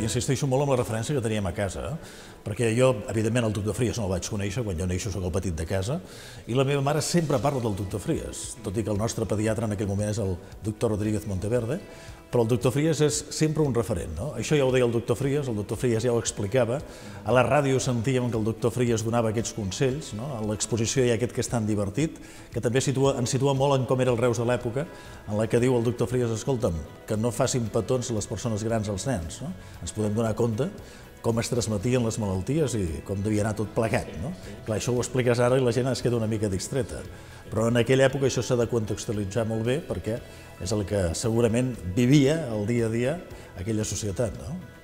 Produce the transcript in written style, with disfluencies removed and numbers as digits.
insisteixo molt en la referència que teníem a casa, perquè jo, evidentment, el doctor Fries no el vaig conèixer, quan jo neixo soc el petit de casa, i la meva mare sempre parla del doctor Fries, tot i que el nostre pediatre en aquell moment és el doctor Rodríguez Monteverde, però el doctor Fries és sempre un referent, no? Això ja ho deia el doctor Fries ja ho explicava, a la ràdio sentíem que el doctor Fries donava aquests consells, no? A l'exposició hi ha aquest que és tan divertit, que també ens situa molt en com era el Reus de l'època, en la que diu el doctor Fries, escolta'm, que no facin petons les persones grans als nens, no? Ens podem donar compte com es transmetien les malalties i com devia anar tot plegat, no? Clar, això ho expliques ara i la gent es queda una mica distreta, però en aquella època això s'ha de contextualitzar molt bé perquè és el que segurament vivia el dia a dia aquella societat, no?